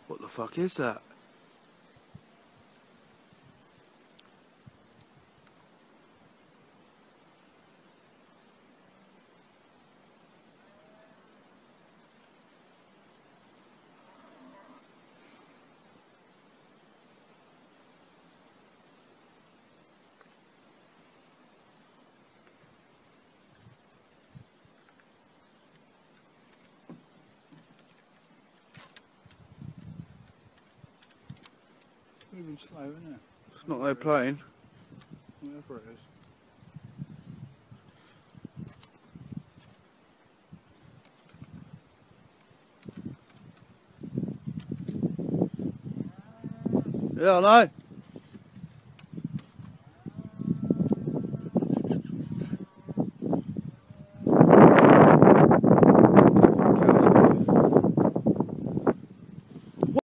What the fuck is that? Moving slow, isn't it? It's not no plane. Whatever it is. Yeah, I know.